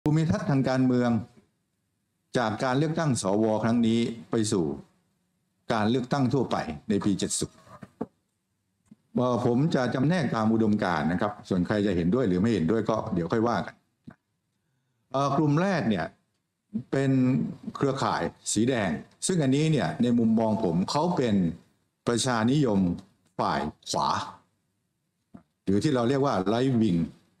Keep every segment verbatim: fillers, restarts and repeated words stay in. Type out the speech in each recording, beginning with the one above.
ภูมิทัศน์ทางการเมืองจากการเลือกตั้งสวครั้งนี้ไปสู่การเลือกตั้งทั่วไปในปีเจ็ดสิบผมจะจำแนกตามอุดมการณ์นะครับส่วนใครจะเห็นด้วยหรือไม่เห็นด้วยก็เดี๋ยวค่อยว่ากันกลุ่มแรกเนี่ยเป็นเครือข่ายสีแดงซึ่งอันนี้เนี่ยในมุมมองผมเขาเป็นประชานิยมฝ่ายขวาหรือที่เราเรียกว่า right wing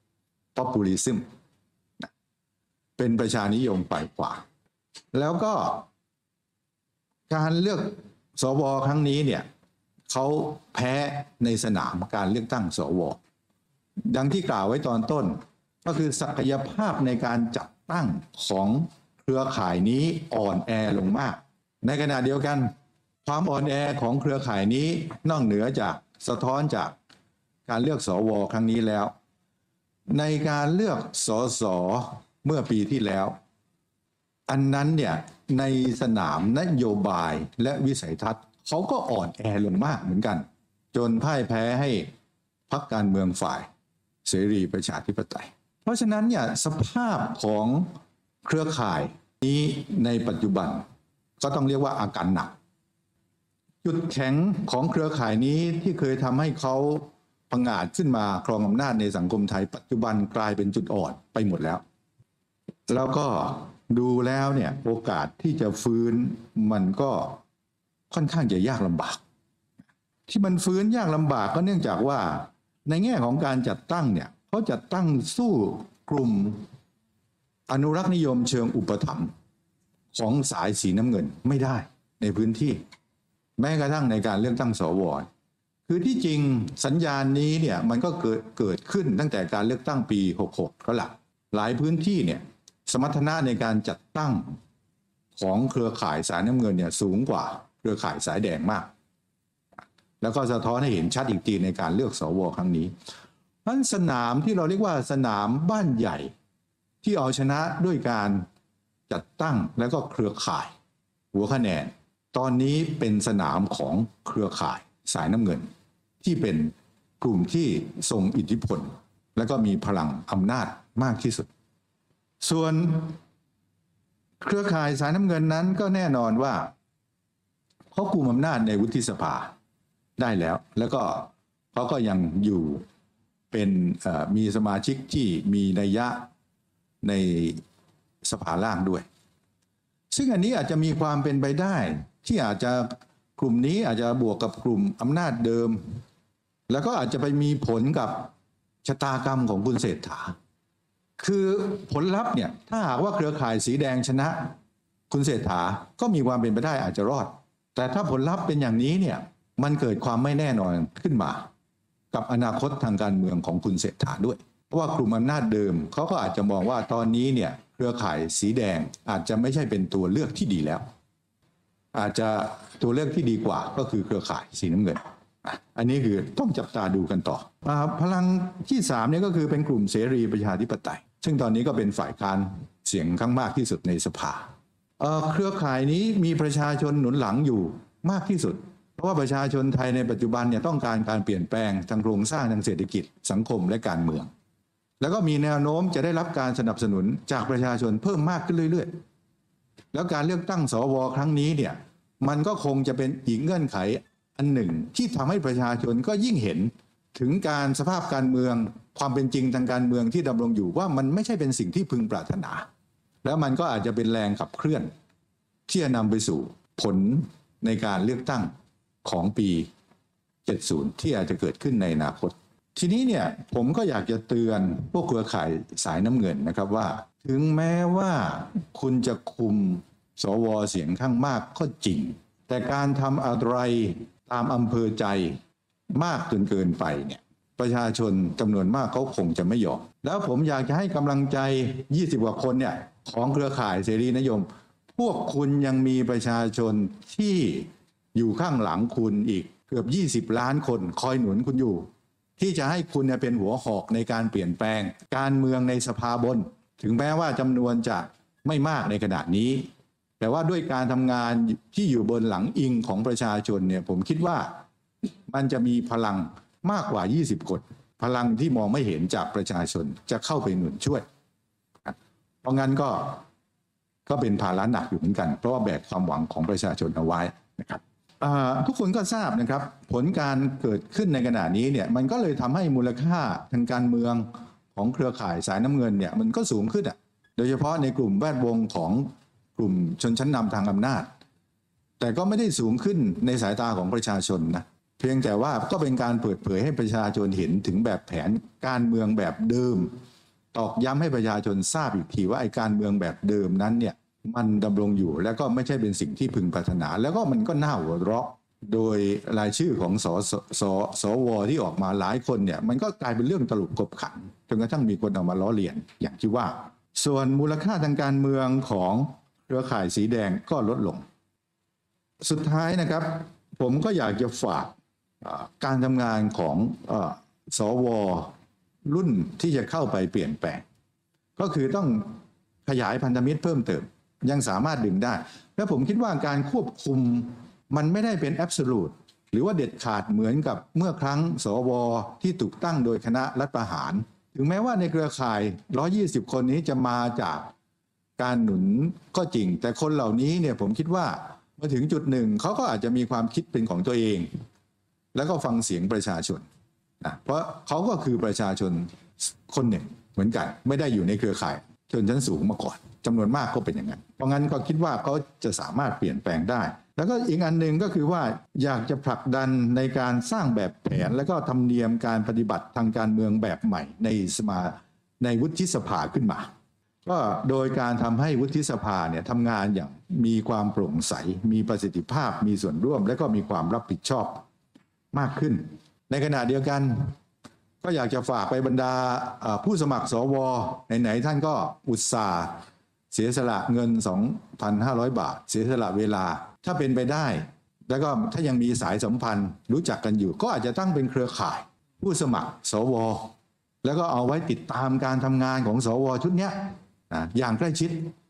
populism เป็นประชานิยมฝ่ายขวาแล้วก็การเลือกสวครั้งนี้เนี่ยเขาแพ้ในสนามการเลือกตั้งสวดังที่กล่าวไว้ตอนต้นก็คือศักยภาพในการจัดตั้งของเครือข่ายนี้อ่อนแอลงมากในขณะเดียวกันความอ่อนแอของเครือข่ายนี้นอกเหนือจากสะท้อนจากการเลือกสวครั้งนี้แล้วในการเลือกสสเมื่อปีที่แล้วอันนั้นเนี่ยในสนามนโยบายและวิสัยทัศน์เขาก็อ่อนแอลงมากเหมือนกันจนพ่ายแพ้ให้พรรคการเมืองฝ่ายเสรีประชาธิปไตยเพราะฉะนั้นเนี่ยสภาพของเครือข่ายนี้ในปัจจุบันก็ต้องเรียกว่าอาการหนักจุดแข็งของเครือข่ายนี้ที่เคยทำให้เขาผงาดขึ้นมาครองอำนาจในสังคมไทยปัจจุบันกลายเป็นจุดอ่อนไปหมดแล้วแล้วก็ดูแล้วเนี่ยโอกาสที่จะฟื้นมันก็ค่อนข้างจะยากลำบากที่มันฟื้นยากลำบากก็เนื่องจากว่าในแง่ของการจัดตั้งเนี่ยเขาจัดตั้งสู้กลุ่มอนุรักษ์นิยมเชิงอุปถัมภ์ของสายสีน้ำเงินไม่ได้ในพื้นที่แม้กระทั่งในการเลือกตั้งสวคือที่จริงสัญญาณนี้เนี่ยมันก็เกิดเกิดขึ้นตั้งแต่การเลือกตั้งปีหกสิบหกก็หลักหลายพื้นที่เนี่ยสมรรถนะในการจัดตั้งของเครือข่ายสายน้ำเงินเนี่ยสูงกว่าเครือข่ายสายแดงมากแล้วก็สะท้อนให้เห็นชัดอีกทีในการเลือกสวครั้งนี้นั้นสนามที่เราเรียกว่าสนามบ้านใหญ่ที่เอาชนะด้วยการจัดตั้งแล้วก็เครือข่ายหัวคะแนนตอนนี้เป็นสนามของเครือข่ายสายน้ำเงินที่เป็นกลุ่มที่ทรงอิทธิพลและก็มีพลังอำนาจมากที่สุดส่วนเครือข่ายสายน้ำเงินนั้นก็แน่นอนว่าเขากุมอำนาจในวุฒิสภาได้แล้วแล้วก็เขาก็ยังอยู่เป็นมีสมาชิกที่มีนัยยะในสภาล่างด้วยซึ่งอันนี้อาจจะมีความเป็นไปได้ที่อาจจะกลุ่มนี้อาจจะบวกกับกลุ่มอำนาจเดิมแล้วก็อาจจะไปมีผลกับชะตากรรมของคุณเศรษฐาคือผลลัพธ์เนี่ยถ้าหากว่าเครือข่ายสีแดงชนะคุณเศรษฐาก็มีความเป็นไปได้อาจจะรอดแต่ถ้าผลลัพธ์เป็นอย่างนี้เนี่ยมันเกิดความไม่แน่นอนขึ้นมากับอนาคตทางการเมืองของคุณเศรษฐาด้วยเพราะว่ากลุ่มอำนาจเดิมเขาก็อาจจะมองว่าตอนนี้เนี่ยเครือข่ายสีแดงอาจจะไม่ใช่เป็นตัวเลือกที่ดีแล้วอาจจะตัวเลือกที่ดีกว่าก็คือเครือข่ายสีน้ำเงินอันนี้คือต้องจับตาดูกันต่อพลังที่สามนี่ก็คือเป็นกลุ่มเสรีประชาธิปไตยซึ่งตอนนี้ก็เป็นฝ่ายค้านเสียงข้างมากที่สุดในสภาเครือข่ายนี้มีประชาชนหนุนหลังอยู่มากที่สุดเพราะว่าประชาชนไทยในปัจจุบันเนี่ยต้องการการเปลี่ยนแปลงทางโครงสร้างทางเศรษฐกิจสังคมและการเมืองแล้วก็มีแนวโน้มจะได้รับการสนับสนุนจากประชาชนเพิ่มมากขึ้นเรื่อยๆแล้วการเลือกตั้งสวครั้งนี้เนี่ยมันก็คงจะเป็นอีกเงื่อนไขอันหนึ่งที่ทำให้ประชาชนก็ยิ่งเห็นถึงการสภาพการเมืองความเป็นจริงทางการเมืองที่ดำรงอยู่ว่ามันไม่ใช่เป็นสิ่งที่พึงปรารถนาแล้วมันก็อาจจะเป็นแรงขับเคลื่อนที่จะนำไปสู่ผลในการเลือกตั้งของปีเจ็ดสิบที่อาจจะเกิดขึ้นในอนาคตทีนี้เนี่ยผมก็อยากจะเตือนพวกเครือข่ายสายน้ำเงินนะครับว่าถึงแม้ว่าคุณจะคุมสวเสียงข้างมากก็จริงแต่การทำอะไรตามอำเภอใจมากจนเกินไปเนี่ยประชาชนจำนวนมากเขาคงจะไม่ยอมแล้วผมอยากจะให้กำลังใจยี่สิบกว่าคนเนี่ยของเครือข่ายเสรีนิยมพวกคุณยังมีประชาชนที่อยู่ข้างหลังคุณอีกเกือบยี่สิบล้านคนคอยหนุนคุณอยู่ที่จะให้คุณเนี่ยเป็นหัวหอกในการเปลี่ยนแปลงการเมืองในสภาบนถึงแม้ว่าจำนวนจะไม่มากในขณะนี้แต่ว่าด้วยการทำงานที่อยู่บนหลังอิงของประชาชนเนี่ยผมคิดว่ามันจะมีพลังมากกว่ายี่สิบคนพลังที่มองไม่เห็นจากประชาชนจะเข้าไปหนุนช่วยเพราะงั้นก็ก็เป็นภาระหนักอยู่เหมือนกันเพราะว่าแบกความหวังของประชาชนเอาไว้นะครับทุกคนก็ทราบนะครับผลการเกิดขึ้นในขณะนี้เนี่ยมันก็เลยทำให้มูลค่าทางการเมืองของเครือข่ายสายน้ำเงินเนี่ยมันก็สูงขึ้นอ่ะโดยเฉพาะในกลุ่มแวดวงของกลุ่มชนชั้นนำทางอำนาจแต่ก็ไม่ได้สูงขึ้นในสายตาของประชาชนนะเพียงแต่ว่าก็เป็นการเปิดเผยให้ประชาชนเห็นถึงแบบแผนการเมืองแบบเดิมตอกย้ำให้ประชาชนทราบอีกทีว่าไอ้การเมืองแบบเดิมนั้นเนี่ยมันดำรงอยู่แล้วก็ไม่ใช่เป็นสิ่งที่พึงปรารถนาแล้วก็มันก็น่าหัวเราะโดยรายชื่อของสสสสวที่ออกมาหลายคนเนี่ยมันก็กลายเป็นเรื่องตลกขบขันจนกระทั่งมีคนเอามาล้อเลียนอย่างที่ว่าส่วนมูลค่าทางการเมืองของเครือข่ายสีแดงก็ลดลงสุดท้ายนะครับผมก็อยากจะฝากการทำงานของสวรุ่นที่จะเข้าไปเปลี่ยนแปลงก็คือต้องขยายพันธมิตรเพิ่มเติมยังสามารถดึงได้และผมคิดว่าการควบคุมมันไม่ได้เป็นแอบโซลูทหรือว่าเด็ดขาดเหมือนกับเมื่อครั้งสวที่ถูกตั้งโดยคณะรัฐประหารถึงแม้ว่าในเครือข่ายหนึ่งร้อยยี่สิบคนนี้จะมาจากการหนุนก็จริงแต่คนเหล่านี้เนี่ยผมคิดว่ามาถึงจุดหนึ่งเขาก็อาจจะมีความคิดเป็นของตัวเองแล้วก็ฟังเสียงประชาชนนะเพราะเขาก็คือประชาชนคนหนึ่งเหมือนกันไม่ได้อยู่ในเครือข่ายชนชั้นสูงมาก่อนจำนวนมากก็เป็นอย่างนั้นเพราะงั้นก็คิดว่าเขาจะสามารถเปลี่ยนแปลงได้แล้วก็อีกอันหนึ่งก็คือว่าอยากจะผลักดันในการสร้างแบบแผนและก็ธรรมเนียมการปฏิบัติทางการเมืองแบบใหม่ในสมาในวุฒิสภาขึ้นมาก็โดยการทำให้วุฒิสภาเนี่ยทำงานอย่างมีความโปร่งใสมีประสิทธิภาพมีส่วนร่วมและก็มีความรับผิดชอบมากขึ้นในขณะเดียวกันก็อยากจะฝากไปบรรดาผู้สมัครสวไหนๆท่านก็อุตส่าห์เสียสละเงิน สองพันห้าร้อย บาทเสียสละเวลาถ้าเป็นไปได้แล้วก็ถ้ายังมีสายสัมพันธ์รู้จักกันอยู่ก็อาจจะตั้งเป็นเครือข่ายผู้สมัครสวแล้วก็เอาไว้ติดตามการทำงานของสวชุดนี้นะอย่างใกล้ชิด